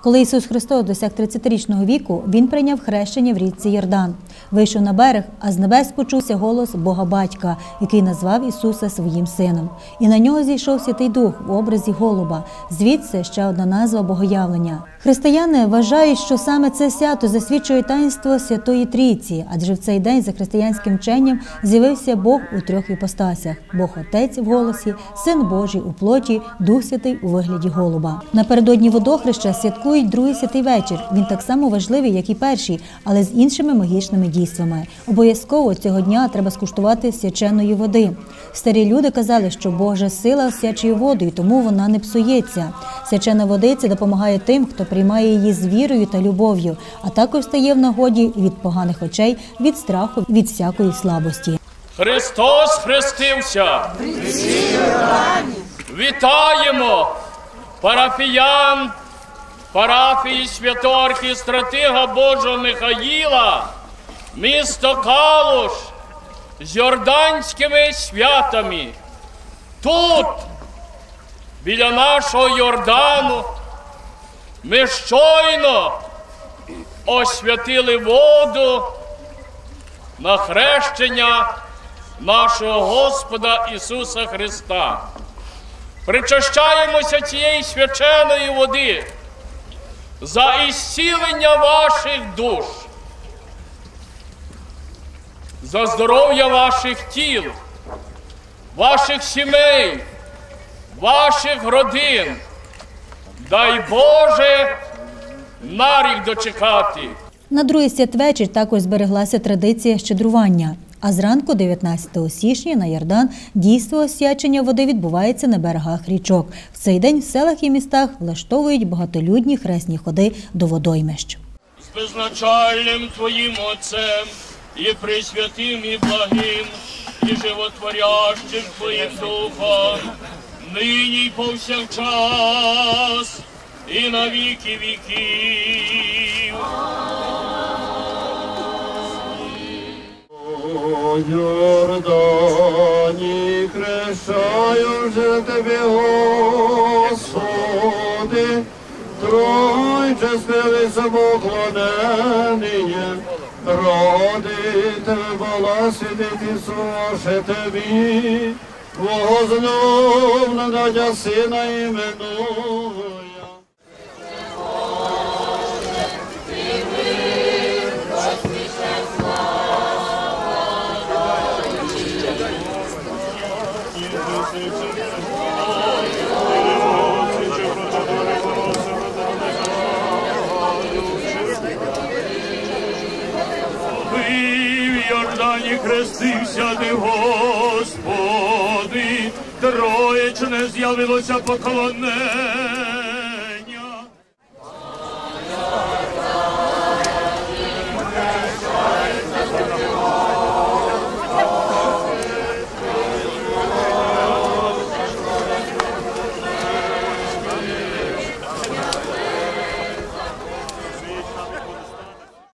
Коли Ісус Христос досяг 30-річного віку, Він прийняв хрещення в річці Йордан. Вийшов на берег, а з небес почувся голос Бога Батька, який назвав Ісуса своїм Сином. І на нього зійшов Святий Дух в образі голуба. Звідси ще одна назва Богоявлення. Християни вважають, що саме це свято засвідчує таїнство Святої Трійці, адже в цей день за християнським вченням з'явився Бог у трьох іпостасях – Бог Отець в голосі, Син Божий у плоті, Дух Святий у вигляді голуба. Напередодні водохреща святкують другий святий вечір. Він так само важливий, як і перший, але з іншими магічними дійствами. Обов'язково цього дня треба скуштувати свяченої води. Старі люди казали, що Божа сила освячує воду, і тому вона не псується. Свячена водиця допомагає тим, хто приймає її з вірою та любов'ю, а також стає в нагоді від поганих очей, від страху, від всякої слабості. Христос хрестився! Вітаємо парафіян парафії святого архістратига Божого Михаїла, місто Калуш, з йорданськими святами. Тут, біля нашого Йордану, ми щойно освятили воду на хрещення нашого Господа Ісуса Христа. Причащаємося цієї свяченої води за ісцілення ваших душ, за здоров'я ваших тіл, ваших сімей, ваших родин. Дай Боже на рік дочекати. На другий святвечір також збереглася традиція щедрування. А зранку 19 січня на Йордан дійство освячення води відбувається на берегах річок. В цей день в селах і містах влаштовують багатолюдні хресні ходи до водоймищ. З безначальним Твоїм Отцем і пресвятим і благим, і животворящим Твоїм Духом, нині й повсякчас, і на віки віків. О Йордані хрещаю же Тебе, Господи, Тройче спілися поклонення, родити благословити Ісусе Тобі, Твого надя Сина іменуя. В Йордані хрестився ти, Господи, Троєчне з'явилося поклонення.